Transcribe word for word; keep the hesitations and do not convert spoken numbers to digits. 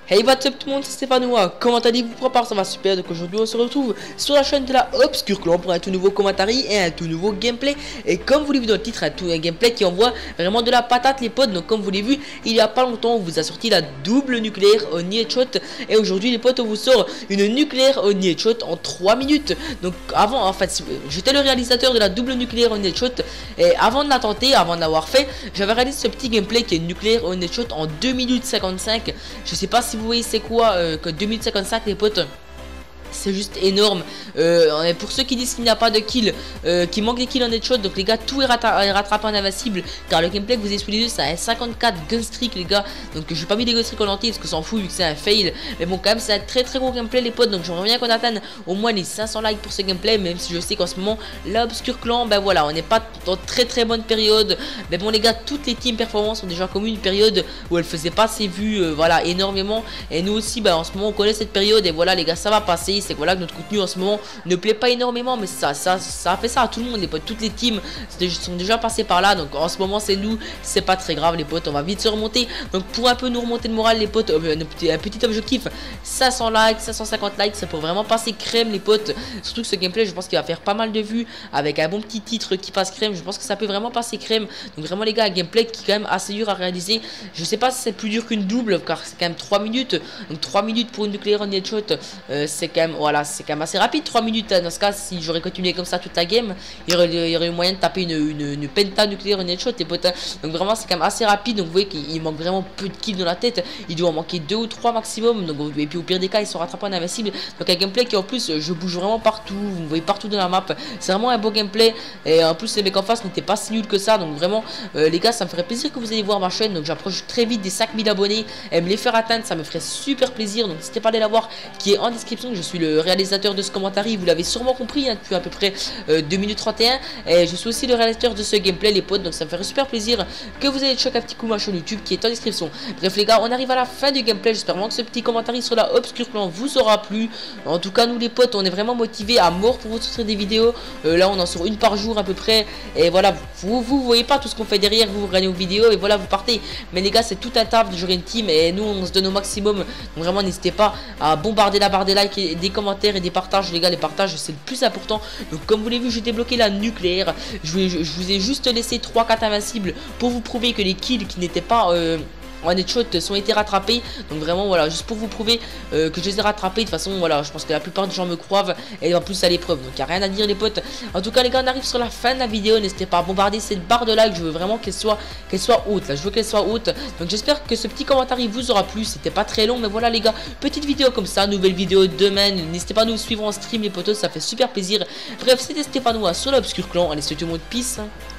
Hey what's up tout le monde, c'est Stéphanois, comment allez-vous? Pour part ça va super, donc aujourd'hui on se retrouve sur la chaîne de la Obscure Clan pour un tout nouveau commentaire et un tout nouveau gameplay. Et comme vous l'avez vu dans le titre, un, tout, un gameplay qui envoie vraiment de la patate les potes. Donc comme vous l'avez vu, il y a pas longtemps on vous a sorti la double nucléaire Oni Headshot. Et aujourd'hui les potes on vous sort une nucléaire Oni Headshot en trois minutes. Donc avant, en fait j'étais le réalisateur de la double nucléaire Oni Headshot. Et avant de la tenter, avant de l'avoir fait, j'avais réalisé ce petit gameplay qui est une nucléaire Oni Headshot en deux minutes cinquante-cinq. Je sais pas si vous voyez c'est quoi euh, que deux minutes cinquante-cinq les potes. C'est juste énorme. Euh, pour ceux qui disent qu'il n'y a pas de kill, euh, qui manque des kills en headshot, donc les gars, tout est, rattra est rattrapé en invincible. Car le gameplay que vous avez sous les yeux, ça a cinquante-quatre gun streak, les gars. Donc je n'ai pas mis des gun streak en entier parce que s'en fout vu que c'est un fail. Mais bon, quand même, c'est un très très gros gameplay, les potes. Donc j'aimerais bien qu'on atteigne au moins les cinq cents likes pour ce gameplay. Même si je sais qu'en ce moment, l'Obscure Clan, ben voilà, on n'est pas dans très très bonne période. Mais bon, les gars, toutes les teams performance ont déjà connu une période où elles faisaient pas ses vues, euh, voilà, énormément. Et nous aussi, ben en ce moment, on connaît cette période. Et voilà, les gars, ça va passer. C'est que voilà que notre contenu en ce moment ne plaît pas énormément, mais ça ça ça a fait ça à tout le monde les potes. Toutes les teams sont déjà passées par là, donc en ce moment c'est nous, c'est pas très grave les potes, on va vite se remonter. Donc pour un peu nous remonter le moral les potes, euh, un, petit, un petit objectif cinq cents likes, cinq cent cinquante likes, ça peut vraiment passer crème les potes. Surtout que ce gameplay je pense qu'il va faire pas mal de vues avec un bon petit titre qui passe crème. Je pense que ça peut vraiment passer crème. Donc vraiment les gars, un gameplay qui est quand même assez dur à réaliser. Je sais pas si c'est plus dur qu'une double car c'est quand même trois minutes, donc trois minutes pour une nucléaire en headshot, euh, c'est quand même voilà, c'est quand même assez rapide. Trois minutes dans ce cas, si j'aurais continué comme ça toute la game, il y aurait, il y aurait eu moyen de taper une, une, une penta nucléaire en headshot les potes. Donc vraiment c'est quand même assez rapide. Donc vous voyez qu'il manque vraiment peu de kills dans la tête, il doit en manquer deux ou trois maximum. Donc et puis au pire des cas ils sont rattrapés en invincible. Donc un gameplay qui en plus je bouge vraiment partout, vous me voyez partout dans la map, c'est vraiment un beau gameplay. Et en plus les mecs en face n'étaient pas si nuls que ça. Donc vraiment euh, les gars, ça me ferait plaisir que vous allez voir ma chaîne. Donc j'approche très vite des cinq mille abonnés et me les faire atteindre, ça me ferait super plaisir. Donc n'hésitez pas à aller la voir, qui est en description. Je suis le réalisateur de ce commentaire, vous l'avez sûrement compris hein, depuis à peu près euh, deux minutes trente et un. Et je suis aussi le réalisateur de ce gameplay les potes. Donc ça me ferait super plaisir que vous ayez choqué un petit coup ma chaîne YouTube qui est en description. Bref les gars, on arrive à la fin du gameplay. J'espère vraiment que ce petit commentaire sur la Obscure Clan vous aura plu. En tout cas nous les potes, on est vraiment motivés à mort pour vous sortir des vidéos. euh, Là on en sort une par jour à peu près. Et voilà, vous vous voyez pas tout ce qu'on fait derrière. Vous, vous regardez vos vidéos et voilà vous partez. Mais les gars, c'est tout un taf de gérer une team. Et nous on se donne au maximum. Donc vraiment n'hésitez pas à bombarder la barre des likes et des commentaires et des partages les gars. Les partages c'est le plus important. Donc comme vous l'avez vu, j'ai débloqué la nucléaire. Je, je, je vous ai juste laissé trois quatre invincibles pour vous prouver que les kills qui n'étaient pas euh, en headshot sont été rattrapés. Donc vraiment voilà, juste pour vous prouver euh, que je les ai rattrapés. De toute façon voilà, je pense que la plupart des gens me croient. Et en plus à l'épreuve, donc il n'y a rien à dire les potes. En tout cas les gars, on arrive sur la fin de la vidéo. N'hésitez pas à bombarder cette barre de like. Je veux vraiment qu'elle soit qu'elle soit haute là. Je veux qu'elle soit haute. Donc j'espère que ce petit commentaire il vous aura plu. C'était pas très long, mais voilà les gars, petite vidéo comme ça. Nouvelle vidéo demain. N'hésitez pas à nous suivre en stream les potos, ça fait super plaisir. Bref, c'était Stéphanois sur l'Obscure Clan. Allez, c'est tout le monde, peace.